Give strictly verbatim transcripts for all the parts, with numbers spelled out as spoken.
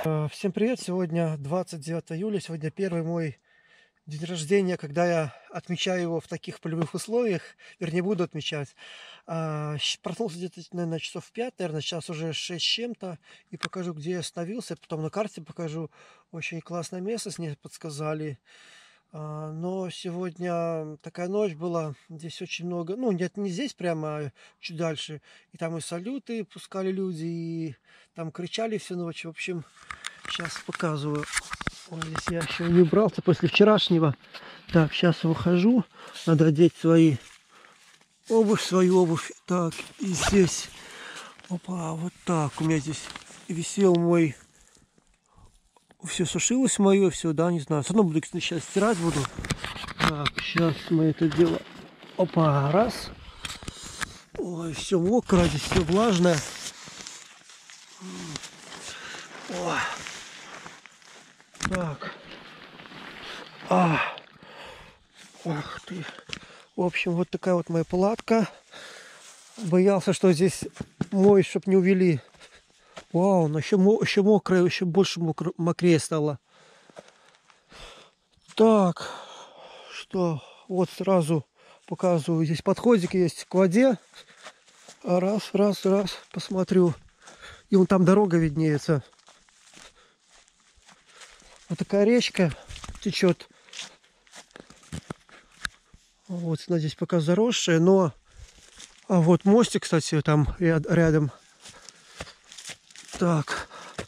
Всем привет! Сегодня двадцать девятое июля, сегодня первый мой день рождения, когда я отмечаю его в таких полевых условиях, вернее, буду отмечать. А, щ- Проснулся где-то, наверное, часов в пять, наверное, сейчас уже шесть с чем-то, и покажу, где я остановился, потом на карте покажу. Очень классное место, с ней подсказали. А, Но сегодня такая ночь была, здесь очень много, ну, нет, не здесь прямо, а чуть дальше. И там и салюты пускали люди, и там кричали всю ночь. В общем, сейчас показываю. Ой, здесь я еще не убрался после вчерашнего. Так, сейчас выхожу. Надо одеть свои обувь, свою обувь. Так, и здесь. Опа, вот так. У меня здесь висел мой... Все сушилось мое, все, да, не знаю. Все равно буду сейчас стирать буду. Так, сейчас мы это дело. Опа, раз. Ой, все мокро, здесь все влажное. О. Так. А. Ах ты. В общем, вот такая вот моя палатка. Боялся, что здесь мой, чтоб не увели. Вау, но еще, еще мокрая, еще больше мокро, мокрее стало. Так, что, вот сразу показываю. Здесь подходик есть к воде. Раз, раз, раз, посмотрю. И вон там дорога виднеется. Вот такая речка течет. Вот она здесь пока заросшая, но... А вот мостик, кстати, там рядом. Так.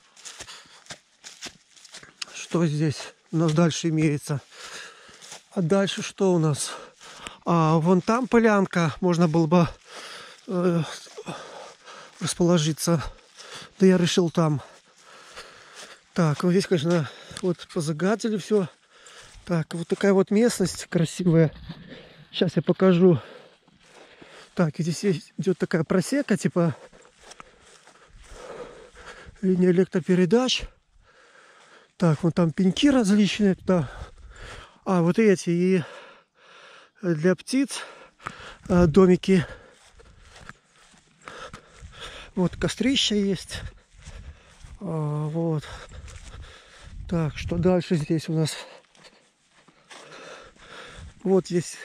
Что здесь у нас дальше имеется? А дальше что у нас? А вон там полянка. Можно было бы э, расположиться. Да я решил там. Так, вот здесь, конечно, вот позагадили все. Так, вот такая вот местность красивая. Сейчас я покажу. Так, и здесь есть, идет такая просека, типа линия электропередач. Так, вон там пеньки различные туда. А, вот эти и для птиц домики. Вот кострища есть. А, вот. Так, что дальше здесь у нас? Вот здесь.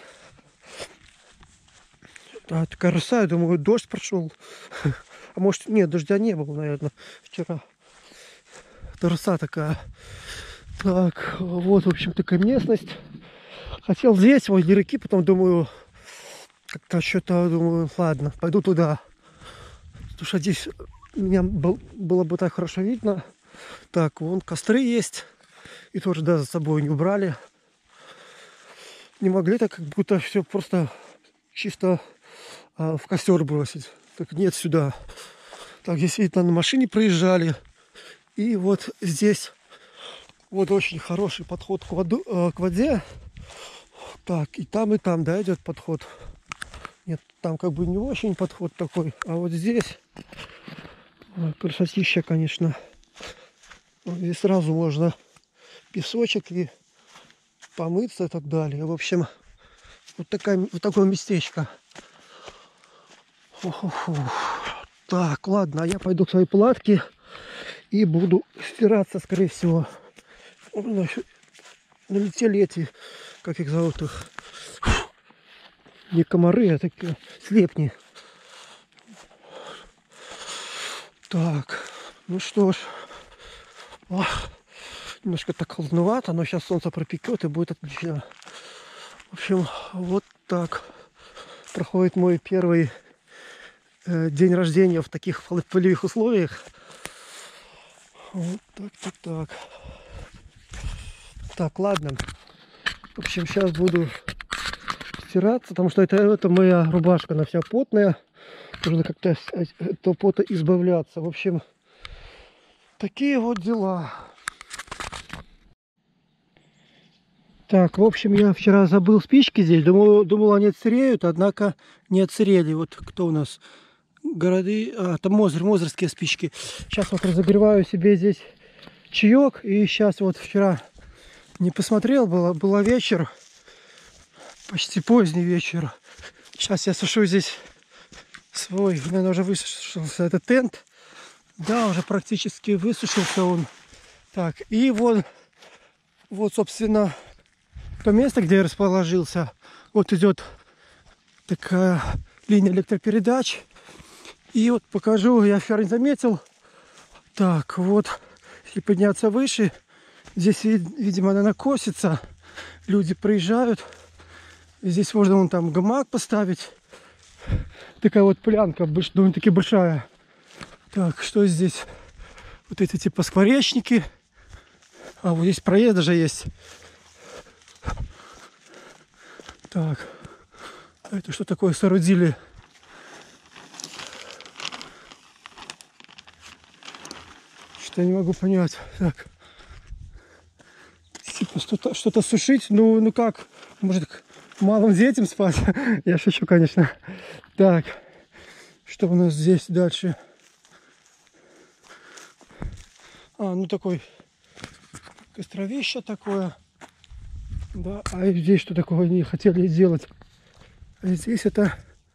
А, такая роса, я думаю, дождь прошел. А может, нет, дождя не было, наверное, вчера. Это роса такая. Так, вот, в общем, такая местность. Хотел здесь, возле реки, потом думаю, как-то что-то, думаю, ладно, пойду туда. Потому что здесь меня был, было бы так хорошо видно. Так, вон костры есть. И тоже, да, за собой не убрали. Не могли так, как будто все просто чисто а, в костер бросить. Так нет, сюда. Так, здесь, видно, на машине проезжали. И вот здесь вот очень хороший подход к, воду, э, к воде. Так, и там, и там, да, идет подход. Нет, там как бы не очень подход такой. А вот здесь ой, красотища, конечно. Вот здесь сразу можно песочек и помыться и так далее. В общем, вот, такая, вот такое местечко. Фу-фу-фу. Так, ладно, а я пойду к своей палатке и буду стираться, скорее всего. Налетели эти, как их зовут их, не комары, а такие слепни. Так, ну что ж, о, немножко так холодновато, но сейчас солнце пропекет и будет отлично. В общем, вот так проходит мой первый э, день рождения в таких полевых условиях. Вот так, так, так. Так, ладно. В общем, сейчас буду стираться, потому что это, это моя рубашка, она вся потная. Нужно как-то от этого пота избавляться. В общем, такие вот дела. Так, в общем, я вчера забыл спички здесь. Думал, думал они отсыреют, однако не отсырели. Вот кто у нас? Городы... А, там Мозырь, мозырские спички. Сейчас вот разогреваю себе здесь чаек. И сейчас вот вчера не посмотрел, было, было вечер. Почти поздний вечер. Сейчас я сушу здесь свой, наверное, уже высушился этот тент. Да, уже практически высушился он. Так, и вот, вот, собственно, то место, где я расположился. Вот идет такая линия электропередач. И вот покажу, я вчера не заметил. Так, вот, если подняться выше, здесь, видимо, она косится. Люди проезжают. Здесь можно вон там гамак поставить. Такая вот полянка, довольно-таки большая. Так, что здесь? Вот эти типа скворечники. А вот здесь проезд даже есть. Так, это что такое соорудили? Что-то я не могу понять. Так, типа что-то что-то сушить. Ну, ну как? Может, малым детям спать? Я шучу, конечно. Так, что у нас здесь дальше? А, ну такой костровище такое. Да, а здесь что такое они хотели сделать? А здесь это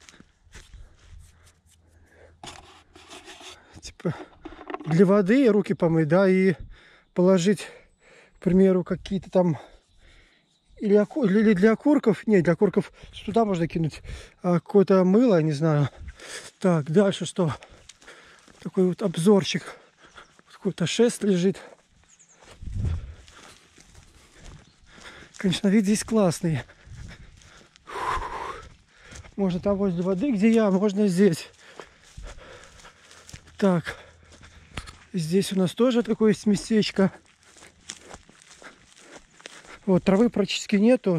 типа для воды руки помыть, да, и положить, к примеру, какие-то там или, оку... или для окурков. Нет, для окурков туда можно кинуть а, какое-то мыло, не знаю. Так, дальше что? Такой вот обзорчик. Какой-то шест лежит. Конечно, вид здесь классный. Можно там возле воды, где я, можно здесь. Так. Здесь у нас тоже такое есть местечко. Вот, травы практически нету.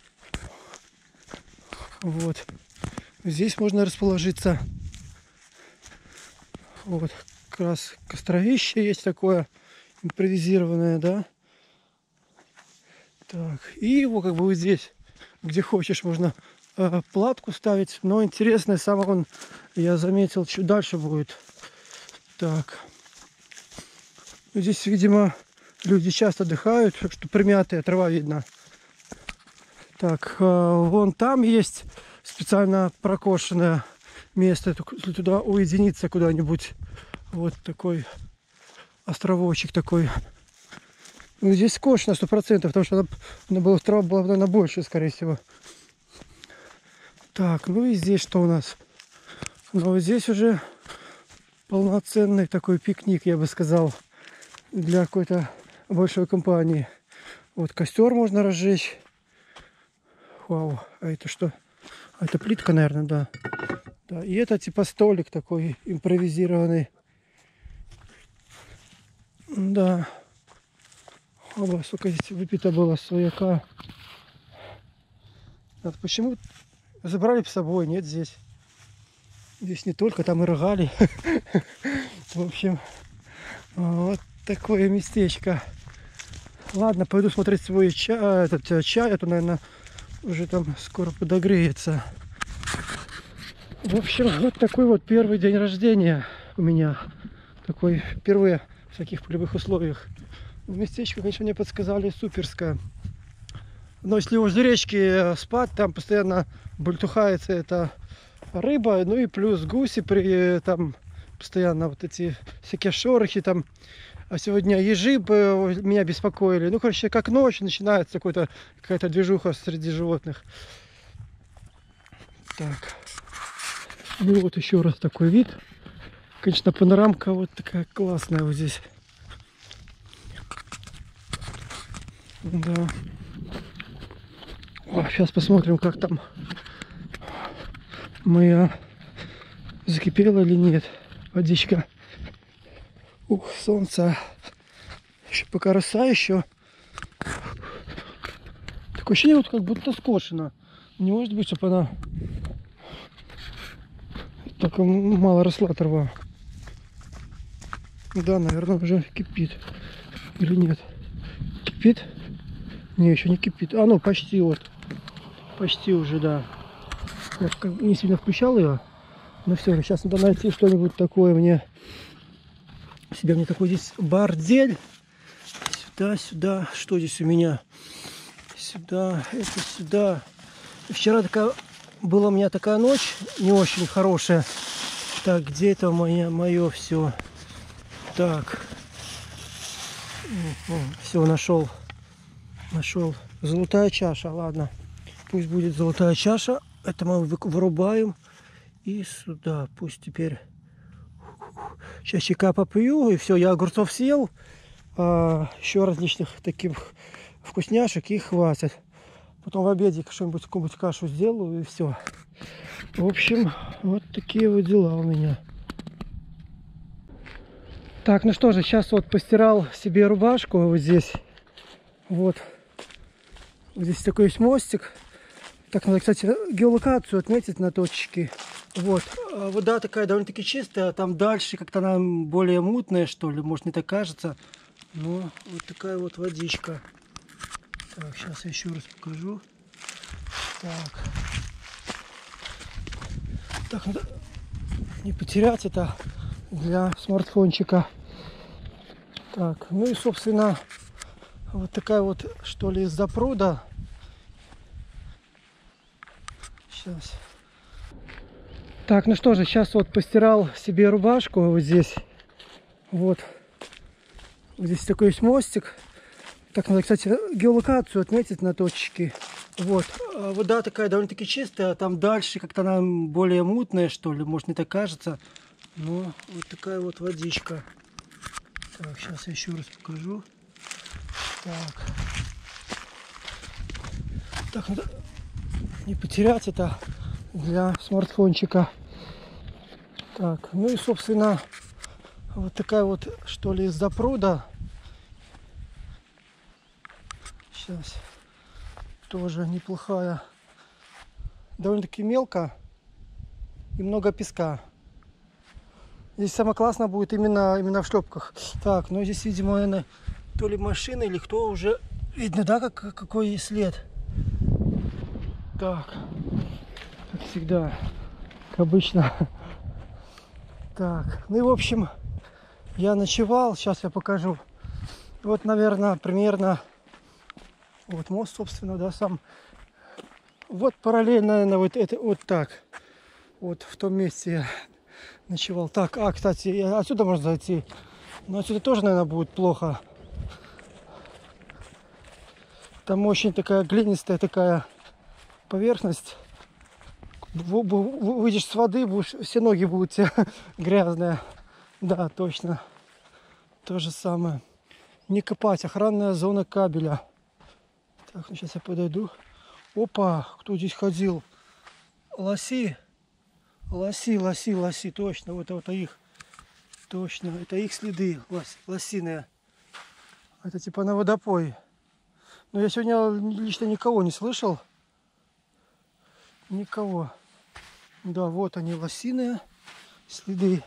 Вот. Здесь можно расположиться. Вот. Как раз костровище есть такое импровизированное, да. Так, и его как бы вот здесь, где хочешь, можно э, платку ставить. Но интересно, сам он, я заметил, чуть дальше будет. Так. Здесь, видимо, люди часто отдыхают, что примятая трава видно. Так, э, вон там есть специально прокошенное место, если туда уединиться куда-нибудь. Вот такой островочек такой. Ну, здесь скошено сто процентов, потому что она, она была, трава была, наверное, больше, скорее всего. Так, ну и здесь что у нас? Ну, вот здесь уже полноценный такой пикник, я бы сказал, для какой-то большой компании. Вот костер можно разжечь. Вау, а это что? А это плитка, наверное, да. Да, и это типа столик такой импровизированный. Да. Оба, сколько здесь выпито было свояка. Вот почему забрали с собой? Нет, здесь. Здесь не только, там и рогали. В общем, вот такое местечко. Ладно, пойду смотреть свой чай. Этот чай, это, наверное, уже там скоро подогреется. В общем, вот такой вот первый день рождения у меня. Такой впервые в таких полевых условиях. Местечко, конечно, мне подсказали суперское. Но если возле речки спать, там постоянно бультухается эта рыба. Ну и плюс гуси, при, там постоянно вот эти всякие шорохи там. А сегодня ежи меня беспокоили. Ну, короче, как ночь начинается какая-то движуха среди животных. Так. Ну вот еще раз такой вид. Конечно, панорамка вот такая классная вот здесь. Да. О, сейчас посмотрим, как там моя закипела или нет водичка. Ух, солнце. Еще пока роса еще. Такое ощущение, вот как будто скошена. Не может быть, чтобы она так мало росла трава. Да, наверное, уже кипит. Или нет? Кипит? Не, еще не кипит. А, ну, почти вот. Почти уже, да. Я как бы не сильно включал ее. Но все же, сейчас надо найти что-нибудь такое мне. Себе мне такой здесь бордель. Сюда, сюда. Что здесь у меня? Сюда, это сюда. Вчера такая была у меня такая ночь не очень хорошая. Так, где это мое, мое все? Так. Все, нашел. Нашел. Золотая чаша, ладно. Пусть будет золотая чаша. Это мы вырубаем. И сюда. Пусть теперь... Сейчас чайка попью. И все, я огурцов съел. А, еще различных таких вкусняшек. И хватит. Потом в обеде что-нибудь, какую-нибудь кашу сделаю. И все. В общем, вот такие вот дела у меня. Так, ну что же, сейчас вот постирал себе рубашку вот здесь. Вот. Вот здесь такой есть мостик. Так, надо, кстати, геолокацию отметить на точке. Вот. А вода такая довольно-таки чистая. Там дальше как-то она более мутная, что ли. Может, не так кажется. Но вот такая вот водичка. Так, сейчас я еще раз покажу. Так. Так, надо не потерять это для смартфончика. Так, ну и, собственно, вот такая вот, что ли, из-за пруда. Сейчас. Так, ну что же, сейчас вот постирал себе рубашку вот здесь. Вот. Вот здесь такой есть мостик. Так, надо, кстати, геолокацию отметить на точке. Вот. А вода такая довольно-таки чистая. Там дальше как-то она более мутная, что ли. Может, не так кажется. Но вот такая вот водичка. Так, сейчас я еще раз покажу. Так. Так, надо не потерять это для смартфончика. Так, ну и, собственно, вот такая вот, что ли, из-за пруда. Сейчас. Тоже неплохая. Довольно-таки мелко и много песка. Здесь самое классное будет именно, именно в шлепках. Так, ну здесь, видимо, наверное, то ли машина или кто уже. Видно, да, как, какой след. Так, как всегда, как обычно. Так, ну и в общем, я ночевал. Сейчас я покажу. Вот, наверное, примерно. Вот мост, собственно, да, сам. Вот параллельно, наверное, вот это, вот так. Вот в том месте я ночевал. Так, а, кстати, отсюда можно зайти. Но отсюда тоже, наверное, будет плохо. Там очень такая глинистая такая поверхность. Выйдешь с воды, будешь, все ноги будут у тебя грязные. Да, точно. То же самое. Не копать. Охранная зона кабеля. Так, ну сейчас я подойду. Опа, кто здесь ходил? Лоси. Лоси, лоси, лоси. Точно, вот это их. Точно, это их следы лос, лосиные. Это типа на водопой. Но я сегодня лично никого не слышал. Никого. Да, вот они, лосиные следы.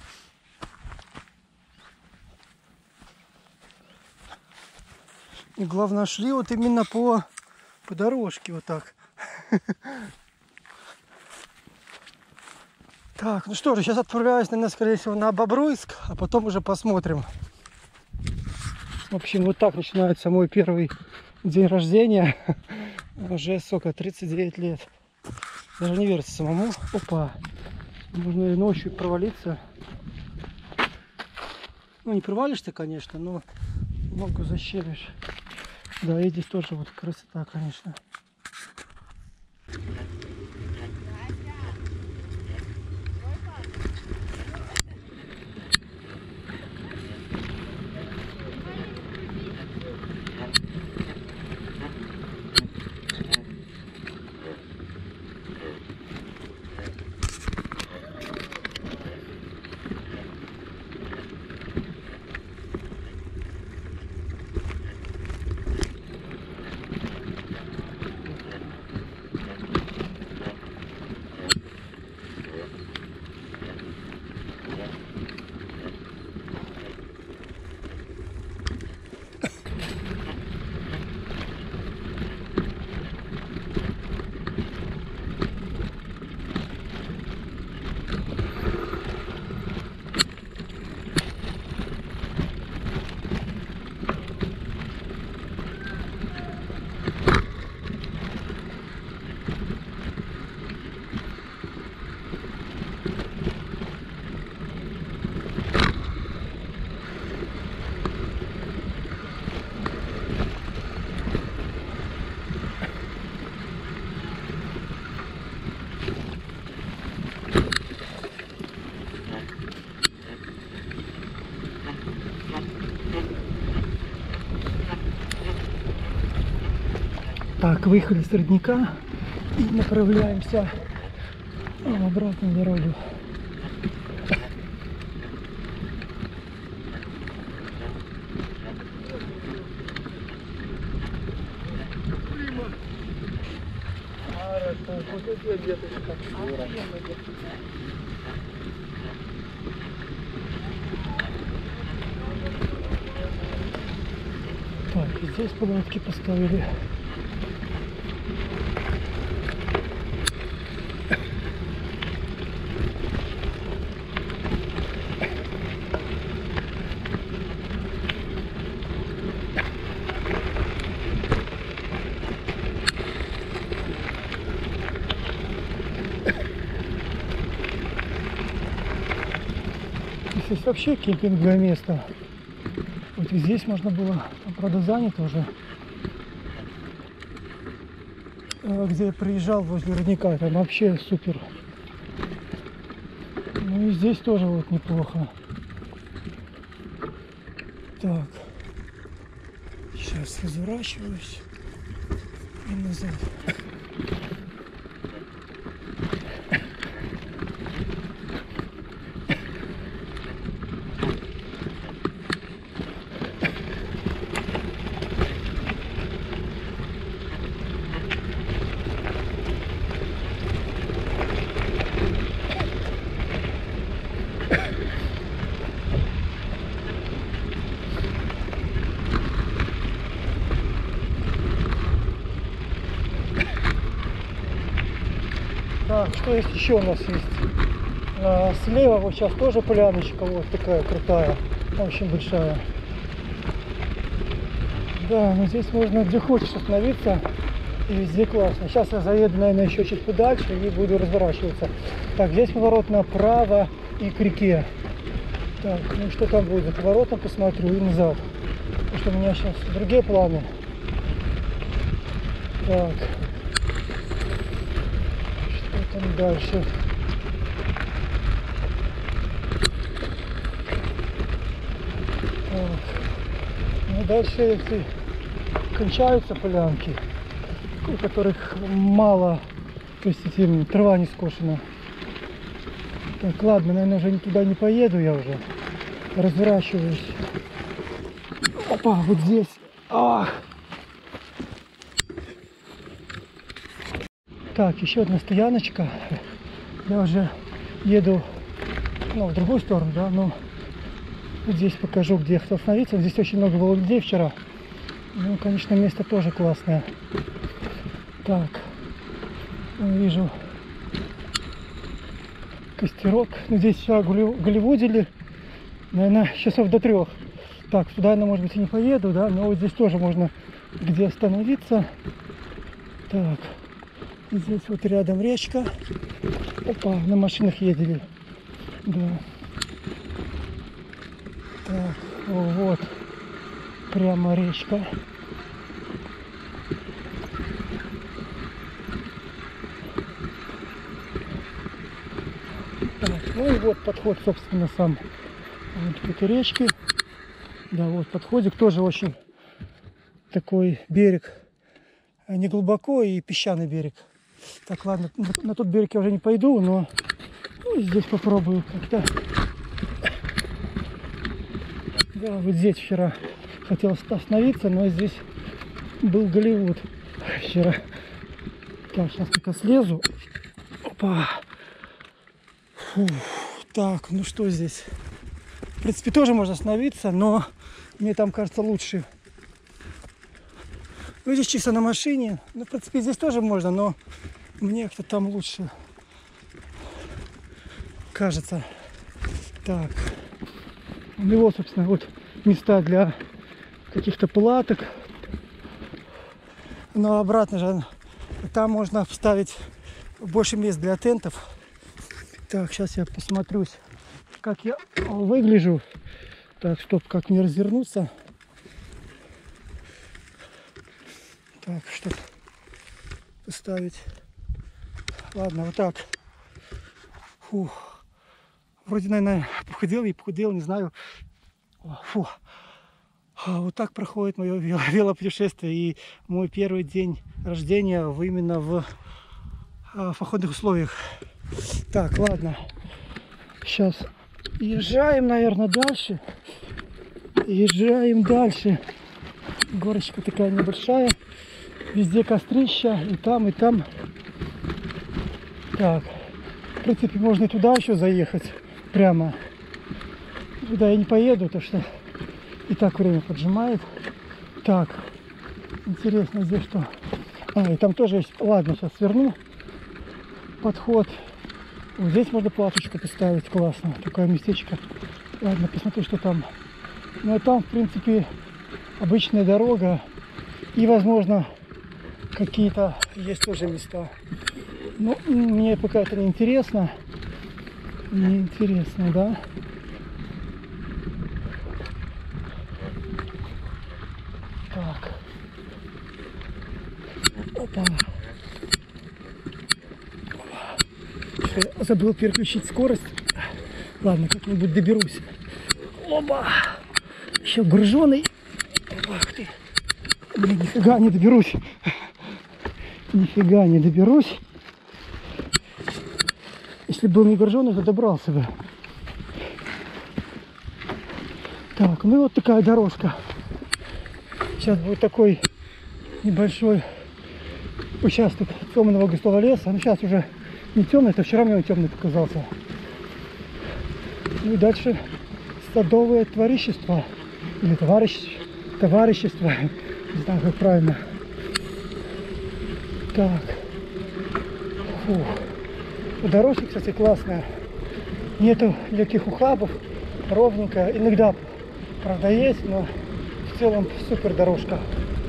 И главное, шли вот именно по, по дорожке вот так. Так, ну что же, сейчас отправляюсь, наверное, скорее всего, на Бобруйск, а потом уже посмотрим. В общем, вот так начинается мой первый день рождения. Уже, сколько, тридцать девять лет. Даже не верится самому. Опа. Можно и ночью провалиться. Ну, не провалишься, конечно, но ногу защелишь. Да, и здесь тоже вот красота, конечно. Так, выехали с родника и направляемся в обратную дорогу. Так, и здесь палатки поставили. Здесь вообще кемпинговое место. Вот и здесь можно было, там, правда, занято уже. Где я приезжал возле родника, там вообще супер. Ну и здесь тоже вот неплохо. Так, сейчас разворачиваюсь и назад. Так, что есть еще у нас есть? А, слева вот сейчас тоже поляночка, вот такая крутая, очень большая. Да, но здесь можно где хочешь остановиться, и везде классно. Сейчас я заеду, наверное, еще чуть подальше и буду разворачиваться. Так, здесь поворот направо и к реке. Так, ну что там будет? За поворотом посмотрю и назад. Потому что у меня сейчас другие планы. Так. Что там дальше? Так. Ну дальше эти кончаются полянки, у которых мало, то есть этим трава не скошена. Так, ладно, наверное, уже туда не поеду, я уже разворачиваюсь. Опа, вот здесь. Ах! Так, еще одна стояночка. Я уже еду, ну, в другую сторону, да, ну, вот здесь покажу, где я хотел остановиться. Здесь очень много было людей вчера. Ну, конечно, место тоже классное. Так, вижу костерок. Ну, здесь вчера голливудили, наверное, часов до трех. Так, сюда я, может быть, и не поеду, да, но вот здесь тоже можно где остановиться. Так, здесь вот рядом речка. Опа, на машинах ездили. Да. Так, вот, прямо речка. Так, ну и вот подход, собственно, сам вот к этой речке. Да, вот подходик тоже очень такой берег, не глубоко и песчаный берег. Так, ладно, на, на тот берег я уже не пойду, но ну, здесь попробую как-то. Да, вот здесь вчера хотел остановиться, но здесь был Голливуд вчера. Так, сейчас только слезу. Опа. Фу. Так, ну что здесь? В принципе, тоже можно остановиться, но мне там кажется лучше. Ну, здесь чисто на машине. Ну, в принципе, здесь тоже можно, но мне как-то там лучше кажется. Так. У него, собственно, вот места для каких-то палаток. Но обратно же там можно вставить больше мест для тентов. Так, сейчас я посмотрюсь, как я выгляжу. Так, стоп, как мне развернуться. Так, чтобы поставить. Ладно, вот так. Фух. Вроде, наверное, похудел и похудел, не знаю. Фу. Вот так проходит мое велопутешествие и мой первый день рождения в, именно в, в походных условиях. Так, ладно. Сейчас езжаем, наверное, дальше. Езжаем дальше. Горочка такая небольшая. Везде кострища. И там, и там. Так. В принципе, можно и туда еще заехать. Прямо. Туда я не поеду, потому что и так время поджимает. Так. Интересно, здесь что? А, и там тоже есть. Ладно, сейчас сверну. Подход. Вот здесь можно платочку поставить. Классно. Такое местечко. Ладно, посмотрю, что там. Ну, а там, в принципе, обычная дорога. И, возможно, какие-то есть тоже места. Ну, мне пока это не интересно. Не интересно, да? Так. Опа. Забыл переключить скорость. Ладно, как-нибудь доберусь. Оба! Еще груженый. Ах ты. Блин, нифига не доберусь. Нифига не доберусь. Если был не груженый, то добрался бы. Так, ну и вот такая дорожка. Сейчас будет такой небольшой участок темного густого леса. Ну сейчас уже не темный, это вчера мне он темный показался. Ну и дальше садовое товарищество. Или товарищ, товарищество. Не знаю, как правильно. Так. Фух. Дорожка, кстати, классная. Нету никаких ухабов. Ровненько. Иногда, правда, есть, но в целом супер дорожка.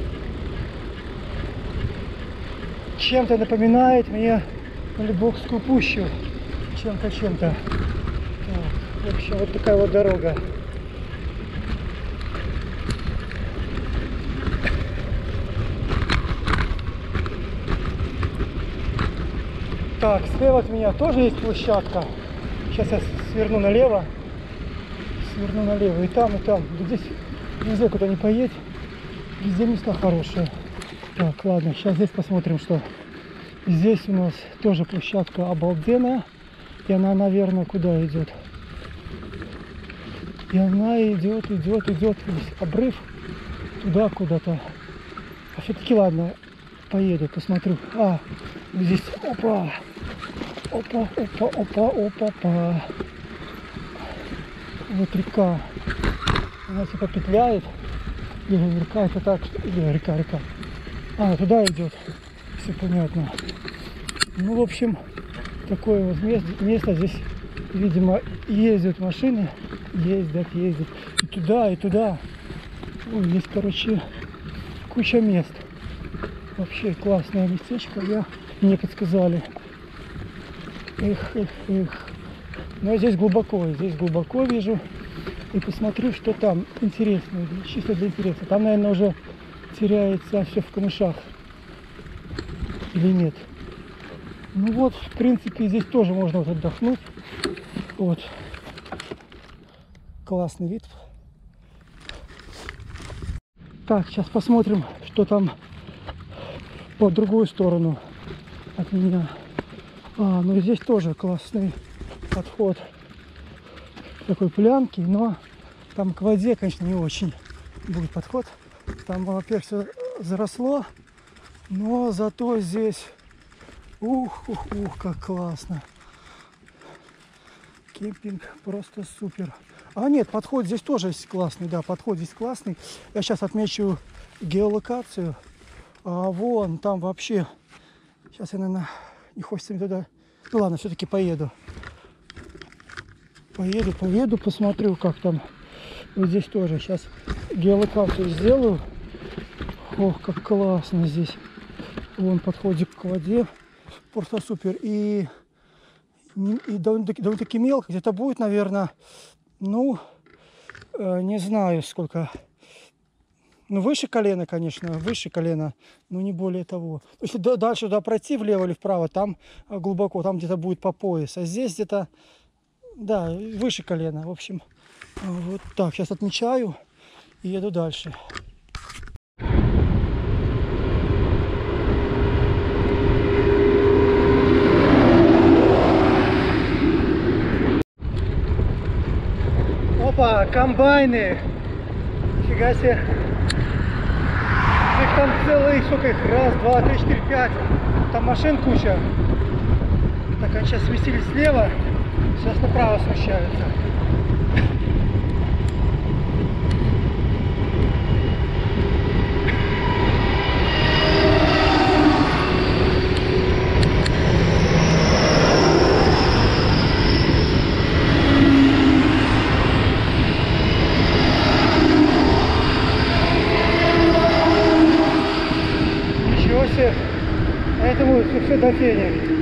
Чем-то напоминает мне Любокскую пущу. Чем-то, чем-то. В общем, вот такая вот дорога. Так, слева от меня тоже есть площадка. Сейчас я сверну налево. Сверну налево. И там, и там. Здесь везде, куда не поедь. Везде места хорошие. Так, ладно, сейчас здесь посмотрим, что. Здесь у нас тоже площадка обалденная. И она, наверное, куда идет? И она идет, идет, идет. Здесь обрыв туда куда-то. А все-таки ладно, поеду, посмотрю. А, здесь, опа, опа, опа, опа, опа, опа. Вот река. Она типа петляет. Или река, это так, что... Или река, река. А, туда идет. Все понятно. Ну, в общем, такое вот место, место здесь, видимо, ездят машины. Ездят, ездят. И туда, и туда. Ой, здесь, короче, куча мест. Вообще классное местечко. Я... Мне подсказали. Эх, эх, эх. Но здесь глубоко, здесь глубоко вижу. И посмотрю, что там интересно. Чисто для интереса. Там, наверное, уже теряется все в камышах. Или нет. Ну вот, в принципе, здесь тоже можно вот отдохнуть. Вот. Классный вид. Так, сейчас посмотрим, что там по другую сторону от меня. А, ну здесь тоже классный подход к такой полянке, но там к воде, конечно, не очень будет подход. Там, во-первых, все заросло, но зато здесь, ух, ух, ух, как классно. Кемпинг просто супер. А нет, подход здесь тоже есть классный, да, подход здесь классный. Я сейчас отмечу геолокацию. А вон там вообще, сейчас я, наверное, не хочется мне туда. Ну ладно, все-таки поеду. Поеду, поеду, посмотрю, как там. Вот здесь тоже сейчас геолокацию сделаю. Ох, как классно здесь. Вон подходик к воде. Просто супер. И, и довольно-таки, довольно-таки мелко. Где-то будет, наверное, ну, э, не знаю сколько. Ну, выше колена, конечно, выше колена, но не более того. Если дальше туда пройти, влево или вправо, там глубоко, там где-то будет по пояс. А здесь где-то, да, выше колена. В общем, вот так. Сейчас отмечаю. и еду дальше. Опа, комбайны! Нифига себе! Их там целый, сколько их? Раз, два, три, четыре, пять. Там машин куча. Так, они сейчас сместились слева, сейчас направо смещаются. Ничего себе! А этому все до фени.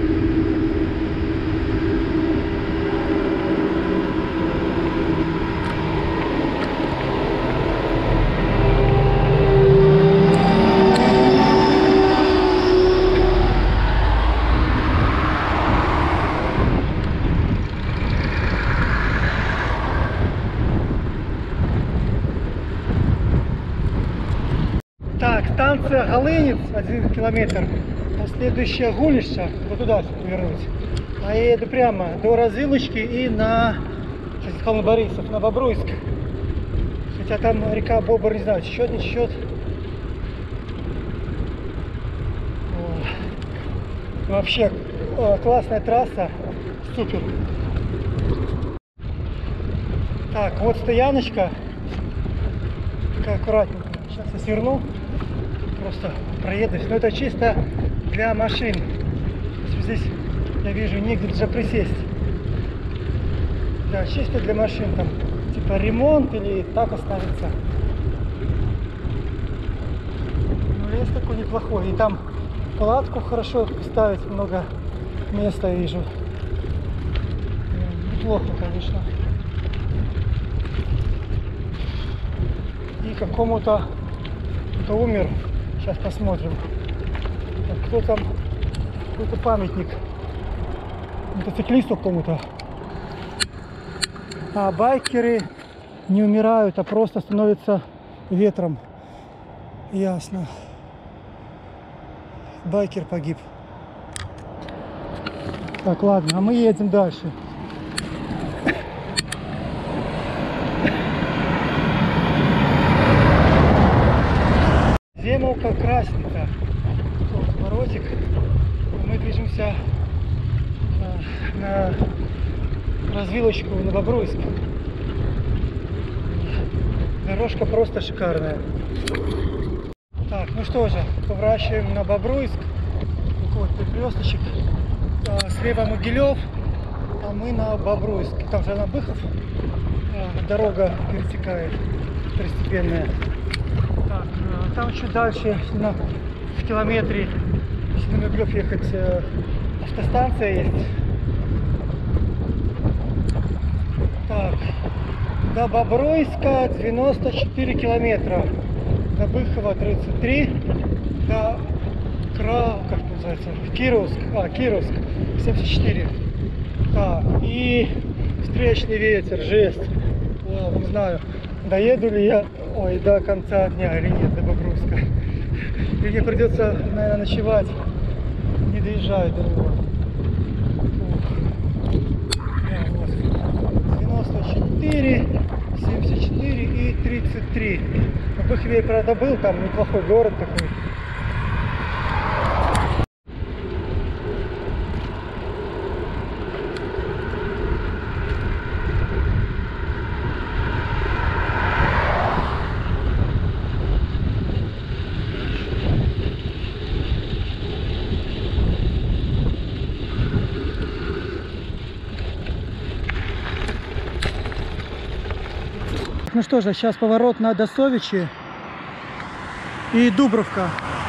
Так, станция Голынец, один километр. А следующая Гулища, вот туда повернуть. А я еду прямо до развилочки и на, сейчас сказал, на Борисов, на Бобруйск. Хотя там река Бобр, не знаю, течет, не течет. Вообще классная трасса, супер. Так, вот стояночка. Такая аккуратненькая. Сейчас я сверну. Просто проедусь. Но это чисто для машин. Здесь я вижу негде даже присесть. Да, чисто для машин. Там типа ремонт или так останется. Ну, лес такой неплохой. И там палатку хорошо ставить, много места вижу. Неплохо, конечно. И какому-то кто умер. Сейчас посмотрим. Так, кто там? Какой-то памятник. Мотоциклисту кому-то. А байкеры не умирают, а просто становятся ветром. Ясно. Байкер погиб. Так, ладно, а мы едем дальше. Земовка Красненька. Вот поворотик. Мы движемся на развилочку на Бобруйск. Дорожка просто шикарная. Так, ну что же, поворачиваем на Бобруйск. Вот перекресточек. Слева Могилев, а мы на Бобруйск. Там же на Быхов дорога перетекает второстепенная. Так, там чуть дальше, на, в километре, если на Могилев ехать, автостанция есть. Так, до Бобруйска девяносто четыре километра, до Быхова тридцать три, до Кра... как называется? Кировск, а, Кировск семьдесят четыре. Так, и встречный ветер, жесть. О, не знаю, доеду ли я, ой, до конца дня или нет, до Бобруйска. Или мне придется, наверное, ночевать, не доезжаю до него. Да, вот. девяносто четыре, семьдесят четыре и тридцать три. В Быхове я, правда, был, там неплохой город такой. Ну что же, сейчас поворот на Досовичи и Дубровка.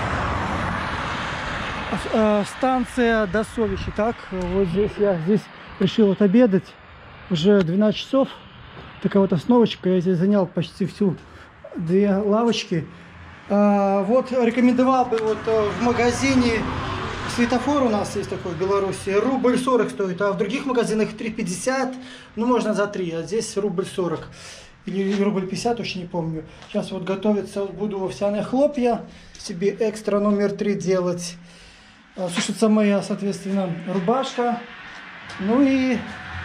Станция Досовичи. Так, вот здесь я здесь решил отобедать. Уже двенадцать часов. Такая вот основочка. Я здесь занял почти всю две лавочки. А, вот рекомендовал бы вот в магазине светофор у нас есть такой в Беларуси. Рубль сорок стоит, а в других магазинах три пятьдесят. Ну можно за три, а здесь рубль сорок. или, или рубль пятьдесят, очень не помню. Сейчас вот готовиться буду овсяные хлопья, себе экстра номер три делать. Сушится моя, соответственно, рубашка. Ну и...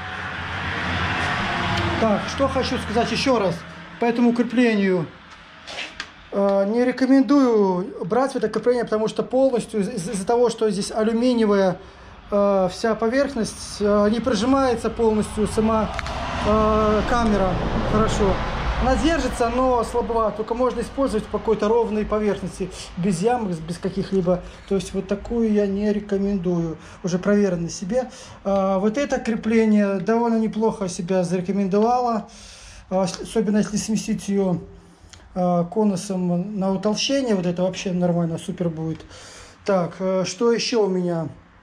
Так, что хочу сказать еще раз по этому креплению. Не рекомендую брать это крепление, потому что полностью из-за того, что здесь алюминиевая э, вся поверхность, э, не прижимается полностью сама э, камера хорошо. Она держится, но слабовато. Только можно использовать по какой-то ровной поверхности, без ямок, без каких-либо. То есть вот такую я не рекомендую. Уже проверено себе. Э, вот это крепление довольно неплохо себя зарекомендовало. Э, особенно если сместить ее конусом на утолщение, вот это вообще нормально, супер будет. Так, что еще у меня?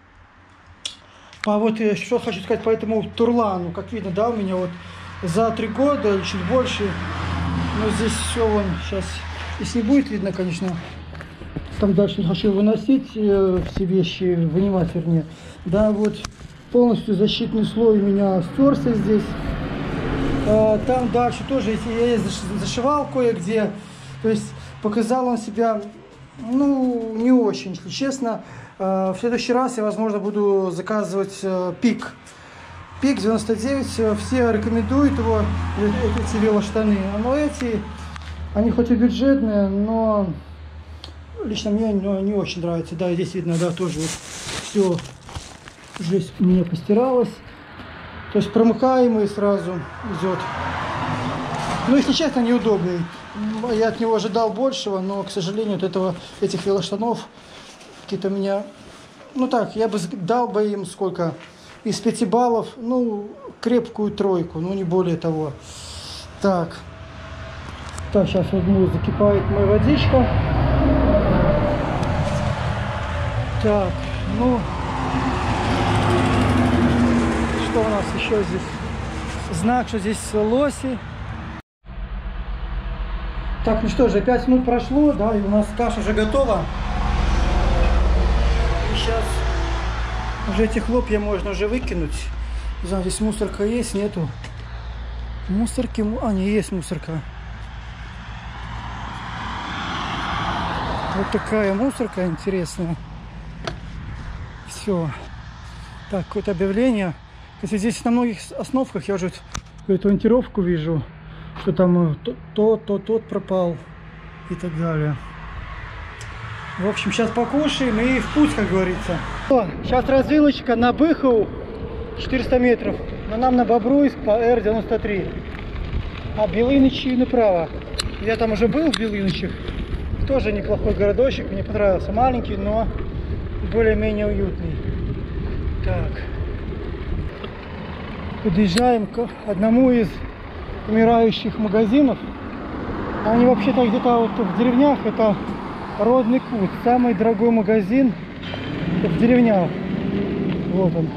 А вот что хочу сказать по этому турлану. Как видно, да, у меня вот за три года или чуть больше. Но здесь все вон сейчас, если не будет видно, конечно, там дальше не хочу выносить все вещи, вынимать вернее. Да, вот полностью защитный слой у меня стерся здесь. Там дальше тоже я зашивал кое-где. То есть показал он себя, ну, не очень, если честно. В следующий раз я, возможно, буду заказывать пик. Пик девяносто девять. Все рекомендуют его, эти велоштаны. Но эти, они хоть и бюджетные, но лично мне не очень нравятся. Да, здесь видно, да, тоже вот все здесь у меня постиралось. То есть промыкаемый сразу идет. Ну, если честно, неудобный. Я от него ожидал большего, но, к сожалению, от этого, этих велоштанов какие-то у меня... Ну так, я бы дал бы им сколько? Из пяти баллов, ну, крепкую тройку, ну, не более того. Так. Так, сейчас вот ну, закипает моя водичка. Так, ну... Что у нас еще здесь? Знак, что здесь лоси. Так, ну что же, пять минут прошло, да, и у нас каша уже готова. И сейчас уже эти хлопья можно уже выкинуть. Не знаю, здесь мусорка есть, нету. Мусорки, а, не, есть мусорка. Вот такая мусорка интересная. Все. Так, какое-то объявление. Если здесь на многих остановках я уже эту ориентировку вижу, что там то, то, то, тот пропал и так далее. В общем, сейчас покушаем и в путь, как говорится. О, сейчас развилочка на Быхову четыреста метров, но нам на Бобруйск по Р девяносто три. А Белынычи направо. Я там уже был в Белынычах. Тоже неплохой городочек, мне понравился. Маленький, но более-менее уютный. Так. Подъезжаем к одному из умирающих магазинов. Они вообще-то где-то вот в деревнях, это Родный Кут. Самый дорогой магазин в деревнях. Вот он.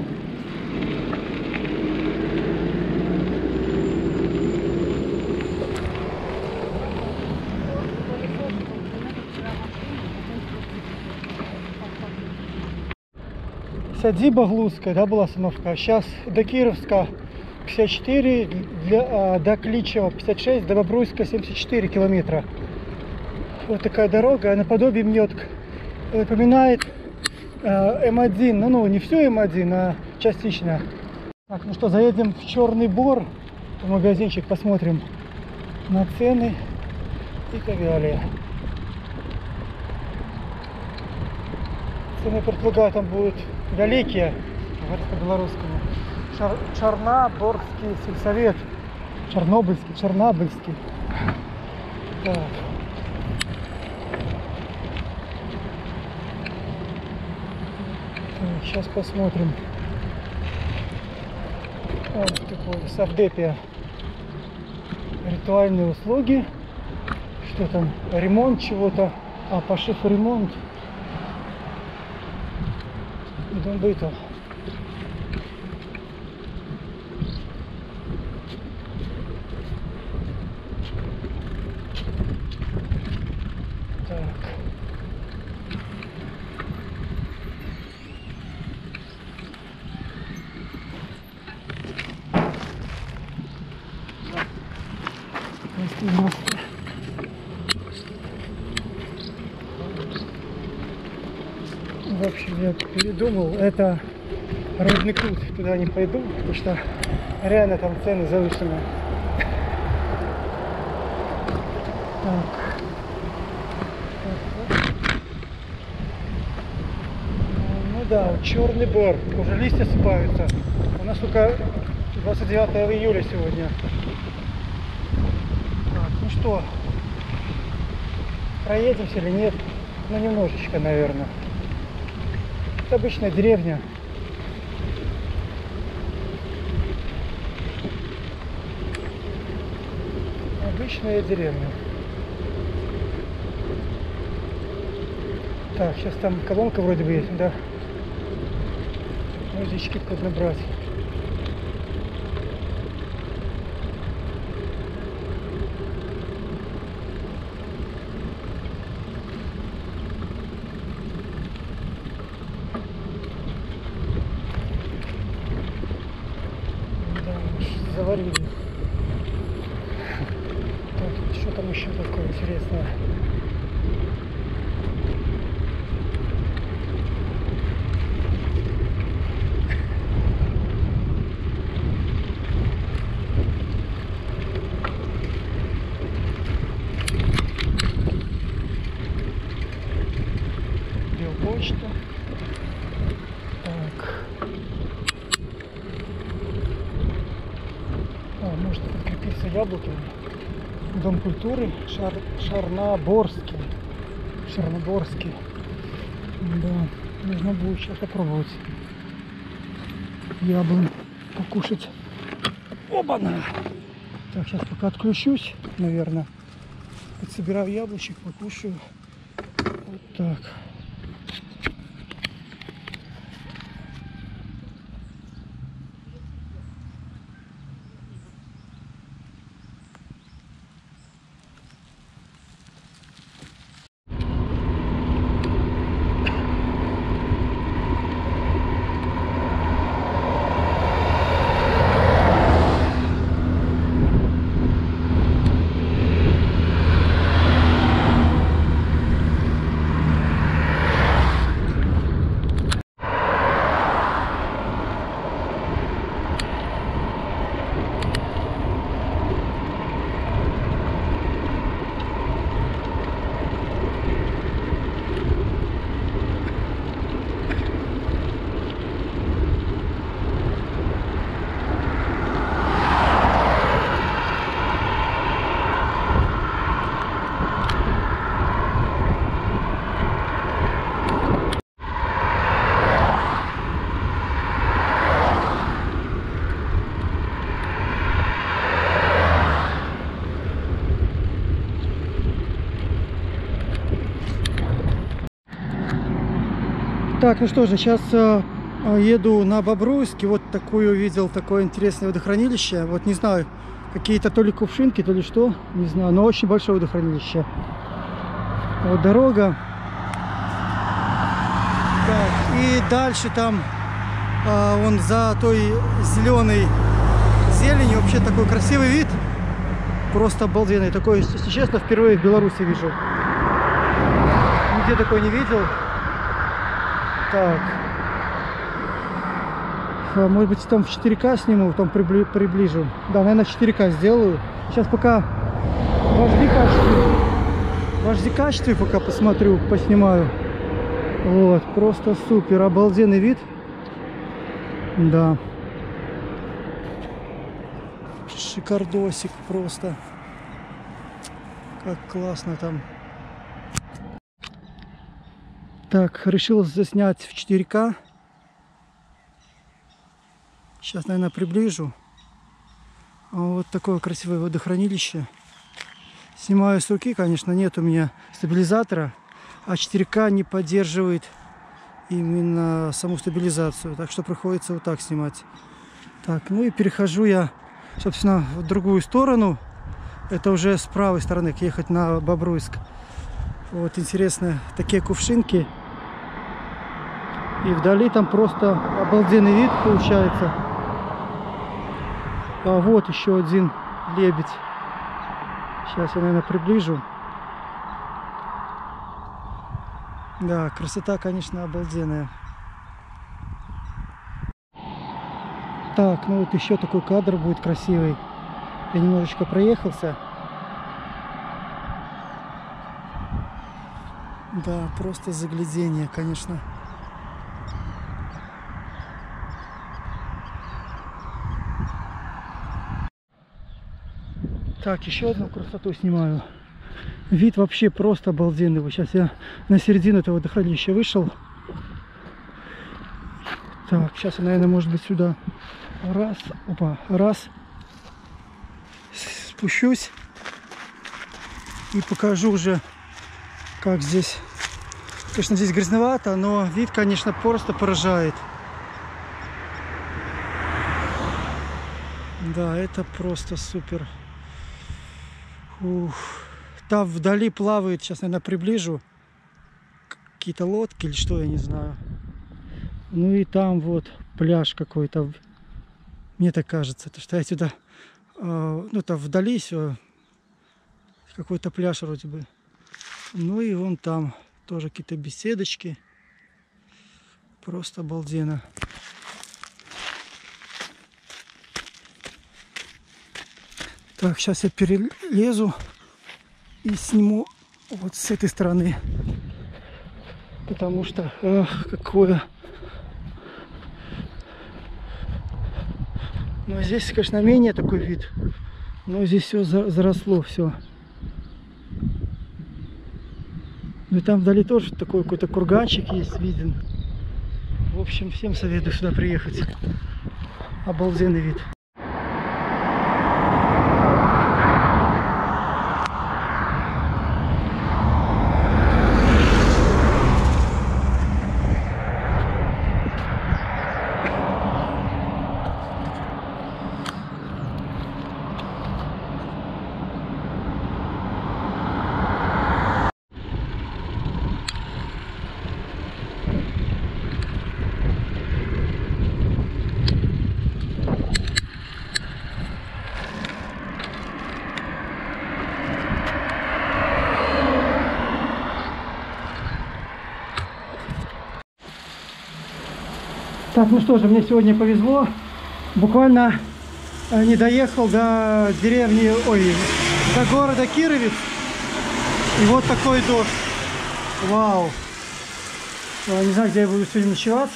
Садиба Глузская, да, была остановка. Сейчас до Кировска пятьдесят четыре, для, а, до Кличева пятьдесят шесть, до Бобруйска семьдесят четыре километра. Вот такая дорога, наподобие мне вот напоминает э, М один, ну, ну не все М один, а частично. Так, ну что, заедем в Черный Бор, в магазинчик, посмотрим на цены и так далее. Цены, предполагаю, там будут далекие, говорят по-белорусскому. Чар Черноборский сельсовет. Чернобыльский, Чернобыльский. Так. Так, сейчас посмотрим. Вот такой Савдепия. Ритуальные услуги. Что там? Ремонт чего-то. А, пошив ремонт. Дом быта. Так. В общем, я передумал, это Рудный Кут, туда не пойду, потому что реально там цены завышенные. Так. Ну да, Черный Бор, уже листья сыпаются. У нас только двадцать девятое июля сегодня. Так, ну что, проедемся или нет? Ну немножечко, наверное. Это обычная деревня. Обычная деревня. Так, сейчас там колонка вроде бы есть, да? Музычки тут набрать. Заварили. Так, что там еще такое интересное? Белпочта. Так. О, может подкрепиться яблоками. Дом культуры Шар... Шарноборский. Шарноборский. Да, нужно будет сейчас попробовать яблонь покушать. Оба-на! Так, сейчас пока отключусь, наверное. Подсобираю яблочек, покушаю. Вот так. Так, ну что же, сейчас э, еду на Бобруйск. Вот такую увидел, такое интересное водохранилище. Вот не знаю, какие-то то ли кувшинки, то ли что, не знаю, но очень большое водохранилище. Вот дорога. Так, и дальше там, э, вон за той зеленой зеленью, вообще такой красивый вид. Просто обалденный. Такой, если честно, впервые в Беларуси вижу. Нигде такой не видел. Так, может быть, там в четыре ка сниму, там прибли приближу. Да, наверное, в четыре ка сделаю. Сейчас пока в эйч ди качестве, в эйч ди качестве пока посмотрю, поснимаю. Вот, просто супер, обалденный вид. Да. Шикардосик просто. Как классно там. Так, решил заснять в четыре ка. Сейчас, наверное, приближу. Вот такое красивое водохранилище. Снимаю с руки, конечно, нет у меня стабилизатора, а четыре ка не поддерживает именно саму стабилизацию, так что приходится вот так снимать. Так, ну и перехожу я, собственно, в другую сторону. Это уже с правой стороны ехать на Бобруйск. Вот интересно, такие кувшинки. И вдали там просто обалденный вид получается. А вот еще один лебедь. Сейчас я, наверное, приближу. Да, красота, конечно, обалденная. Так, ну вот еще такой кадр будет красивый. Я немножечко проехался. Да, просто заглядение, конечно. Так, еще одну красоту снимаю. Вид вообще просто обалденный. Вот сейчас я на середину этого водохранилища вышел. Так, сейчас я, наверное, может быть, сюда раз, опа, раз, спущусь и покажу уже, как здесь. Конечно, здесь грязновато, но вид, конечно, просто поражает. Да, это просто супер. Ух. Там вдали плавает, сейчас, наверное, приближу, какие-то лодки или что, я не знаю. Ну и там вот пляж какой-то, мне так кажется, то что я сюда, э, ну там вдали все, какой-то пляж вроде бы. Ну и вон там тоже какие-то беседочки, просто обалденно. Так, сейчас я перелезу и сниму вот с этой стороны, потому что эх, какое. Но здесь, конечно, менее такой вид, но здесь все заросло, все. Ну и там вдали тоже такой какой-то курганчик есть, виден. В общем, всем советую сюда приехать. Обалденный вид. Так, ну что же, мне сегодня повезло. Буквально не доехал до деревни, ой, до города Кировец. И вот такой дождь. Вау. Не знаю, где я буду сегодня ночевать.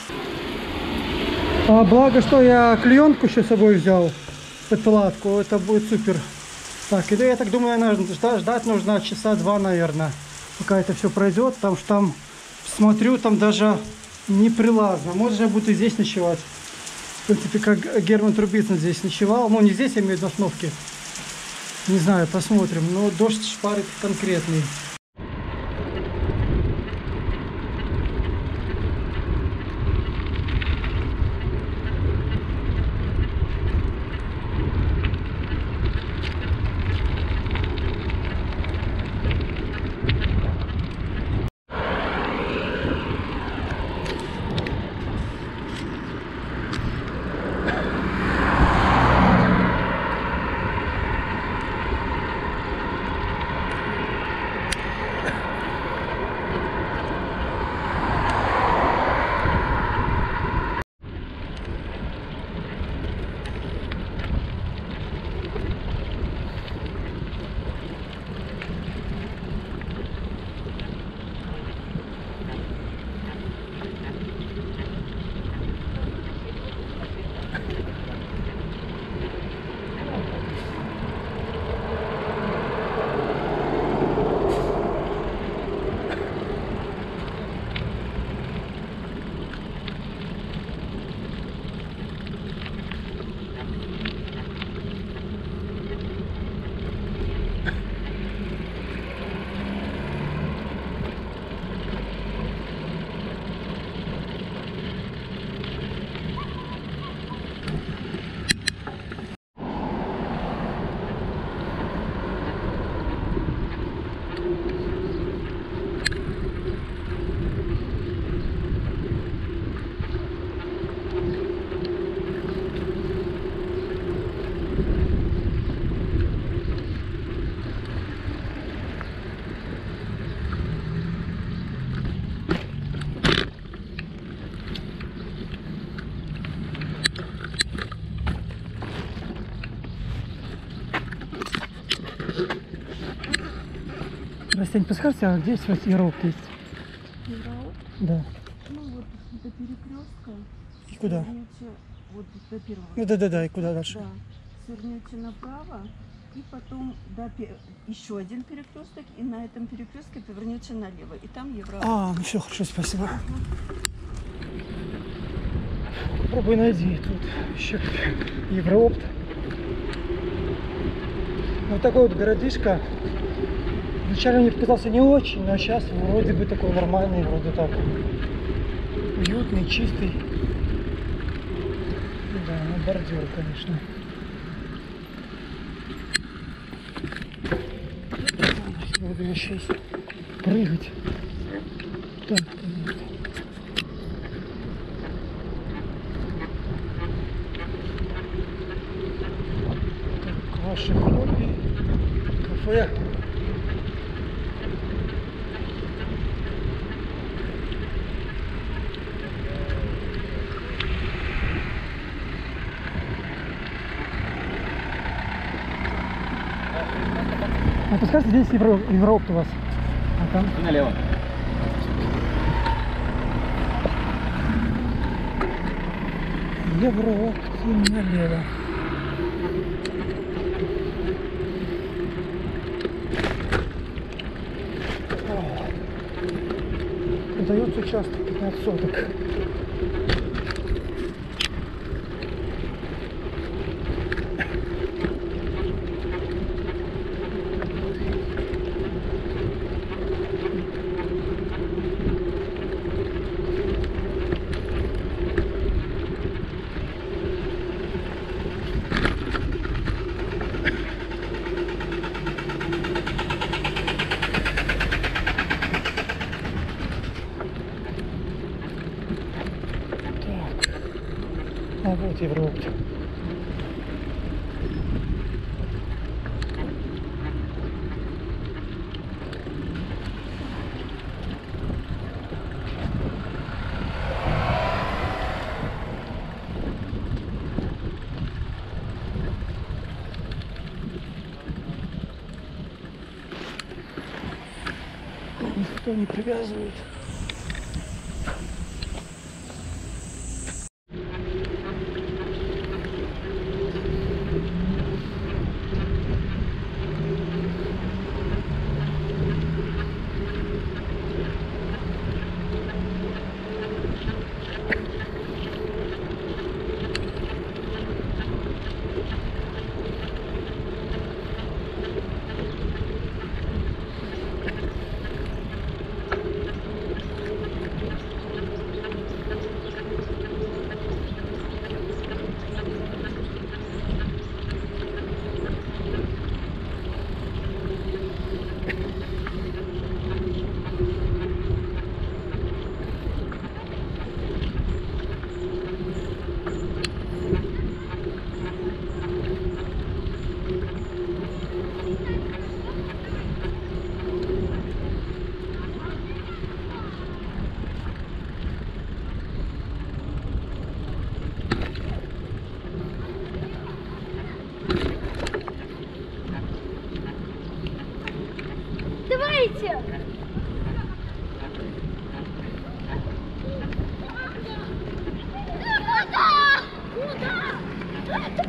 А благо, что я клеенку еще с собой взял под палатку. Это будет супер. Так, и я так думаю, наверное, ждать, ждать нужно часа два, наверное, пока это все пройдет. Потому что там, смотрю, там даже неприлазно. Может, я буду и здесь ночевать. В принципе, как Герман Трубицын здесь ночевал. Ну, не здесь, я имею в виду Основки. Не знаю, посмотрим. Но дождь шпарит конкретный. Растянь, подскажите, а где здесь Европа есть? Европа? Да. Ну вот до перекрестка. И куда? Сверните, вот до первого. Ну да-да-да, и куда дальше? Да. Свернете направо, и потом до пе- еще один перекресток, и на этом перекрестке повернете налево. И там Европа. А, ну все, хорошо, спасибо. Попробуй найди тут еще Европа. Вот такой вот городишко. Вначале мне показался не очень, но сейчас вроде бы такой нормальный, вроде так уютный, чистый. Да, ну бордюр, конечно. Буду я сейчас прыгать. Так, так. Так, ваше хобби, кафе. А подскажите, здесь Евро... Европа у вас? А там? И налево. Европа и налево. Продается участок пятнадцать соток. А вот Европа. Никто не привязывает. Давайте! Куда? Куда?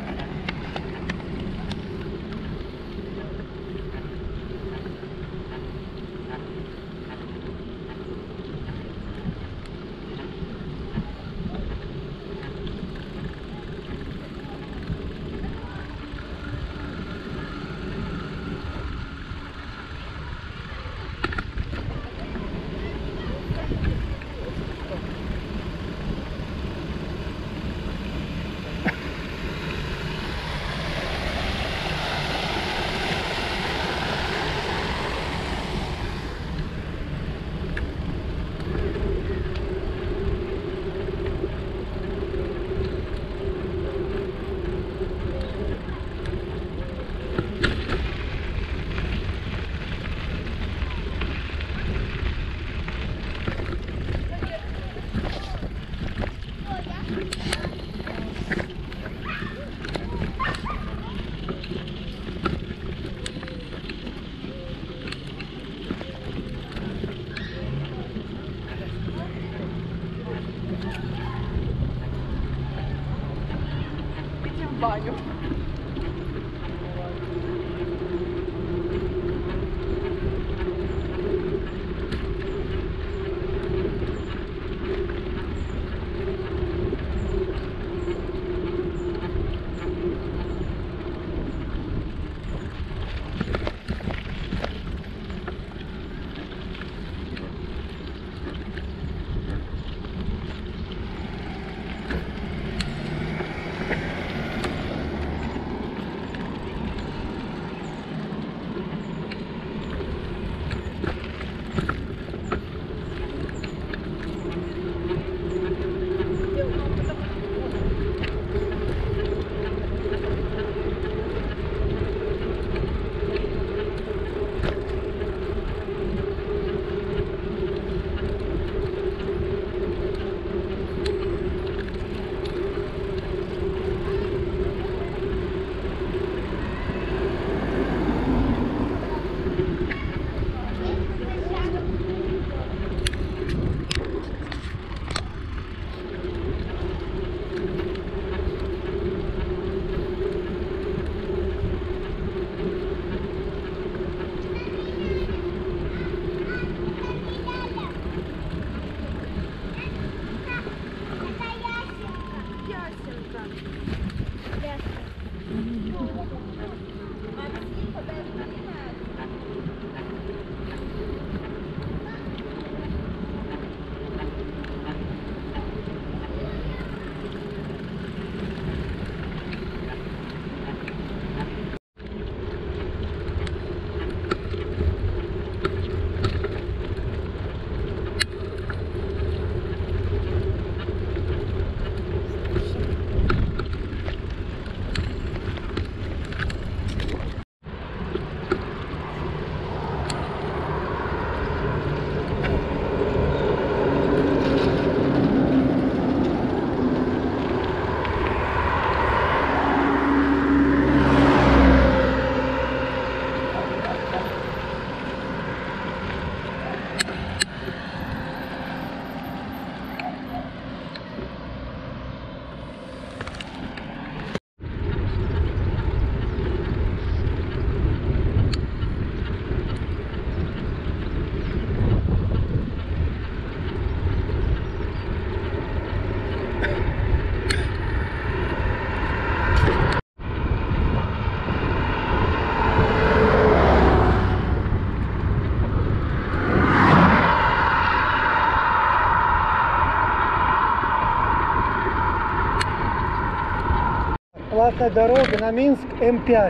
обратная дорога на Минск М пять.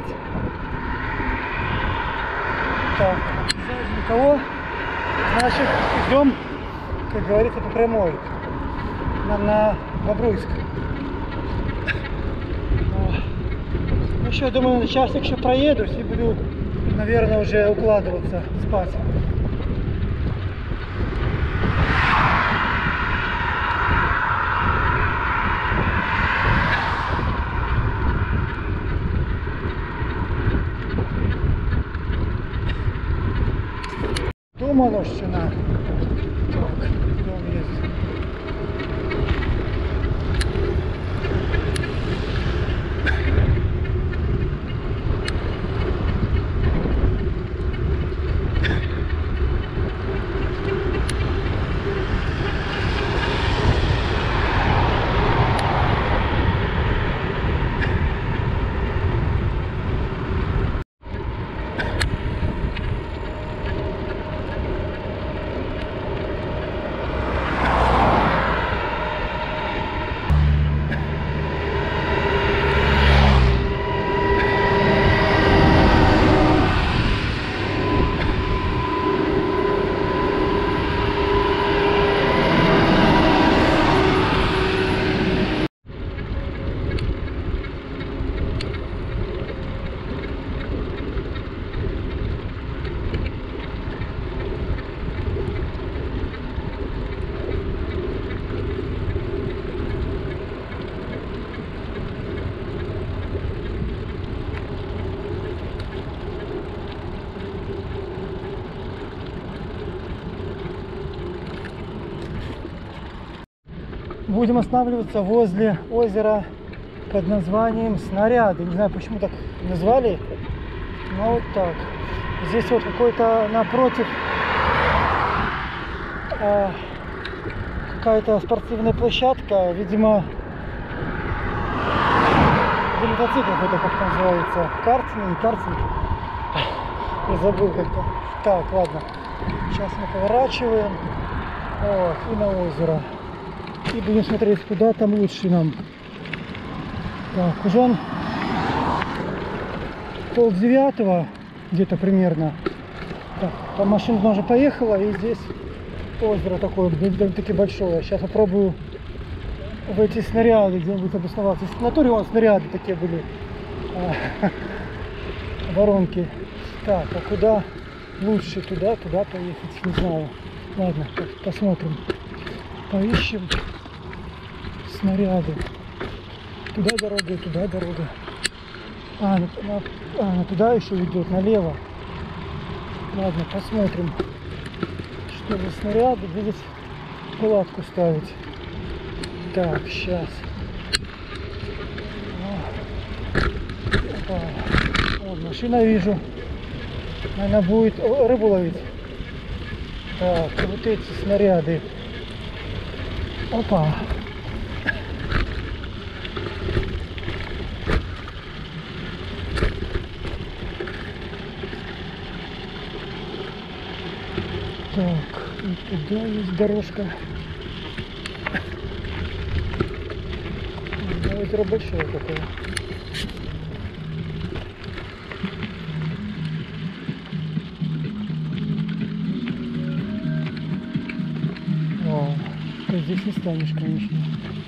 Так, сзади никого. Значит, идем, как говорится, по прямой. Нам на Бобруйск. Ну еще, думаю, на часик еще проедусь и буду, наверное, уже укладываться спать. Домонощина. Так, дом есть. Будем останавливаться возле озера под названием Снаряды. Не знаю, почему так назвали, но вот так. Здесь вот какой-то напротив э, какая-то спортивная площадка, видимо, для мотоциклов, это как называется, картинг, не картинг. Я забыл как-то. Так, ладно. Сейчас мы поворачиваем. Вот, и на озеро. И будем смотреть, куда там лучше нам. Так, уже он пол девятого, где-то примерно. Так, там машина уже поехала, и здесь озеро такое, довольно-таки большое. Сейчас попробую в эти снаряды где-нибудь обосноваться. В натуре вон снаряды такие были. А, воронки. Так, а куда лучше? Туда, туда поехать? Не знаю. Ладно, посмотрим. Поищем снаряды. Туда дорога, туда дорога. А, на, на, а, на туда еще идет, налево. Ладно, посмотрим, что за снаряды. Будет палатку ставить. Так, сейчас. Опа. Вот, машина вижу. Она будет рыбу ловить. Так, вот эти снаряды. Опа. Так, и туда есть дорожка. Озеро большое такое. Вау, здесь не станешь, конечно.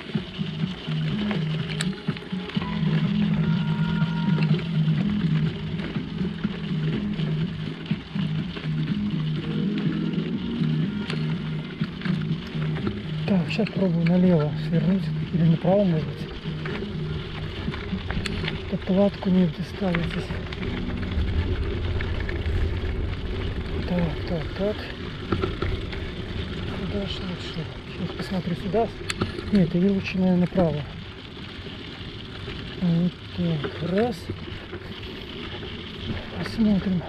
Так, сейчас пробую налево свернуть или направо, может быть. Под палатку не доставить здесь. Так, так, так. Куда же лучше? Сейчас посмотрю сюда. Нет, или лучше, наверное, направо. Вот так, раз. Посмотрим.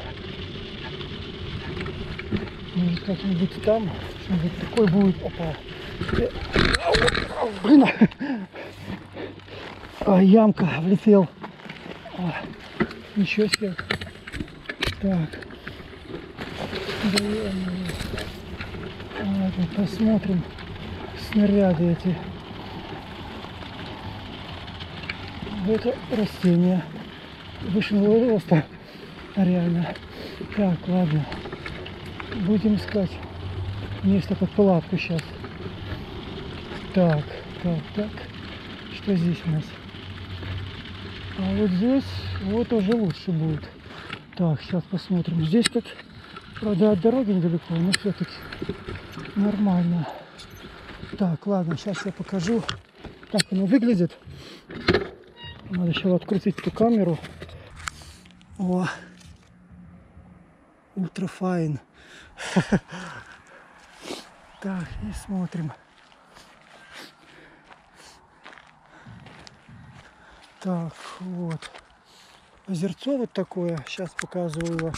Может как-нибудь там что-нибудь такое будет. Опа. Блин, а, ямка, влетел. А, ничего себе. Так. Ладно, посмотрим снаряды эти. это растение выше моего роста. Реально. Так, ладно. Будем искать место под палатку сейчас. Так, так, так. Что здесь у нас? А вот здесь вот уже лучше будет. Так, сейчас посмотрим. Здесь как, правда, от дороги недалеко, но все-таки нормально. Так, ладно, сейчас я покажу, как оно выглядит. Надо еще открутить эту камеру. О, ультрафайн. Так, и смотрим. Так, вот. Озерцо вот такое. Сейчас показываю его.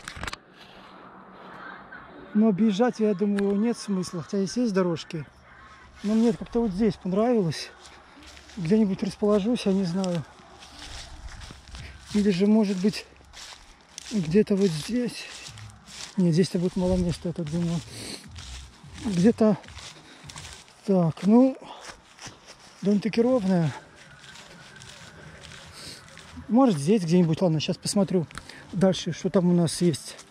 Но объезжать, я думаю, нет смысла. Хотя здесь есть дорожки. Но мне как-то вот здесь понравилось. Где-нибудь расположусь, я не знаю. Или же, может быть, где-то вот здесь. Нет, здесь-то будет мало места, я так думаю. Где-то... Так, ну... довольно-таки ровная. Может, здесь где-нибудь. Ладно, сейчас посмотрю дальше, что там у нас есть.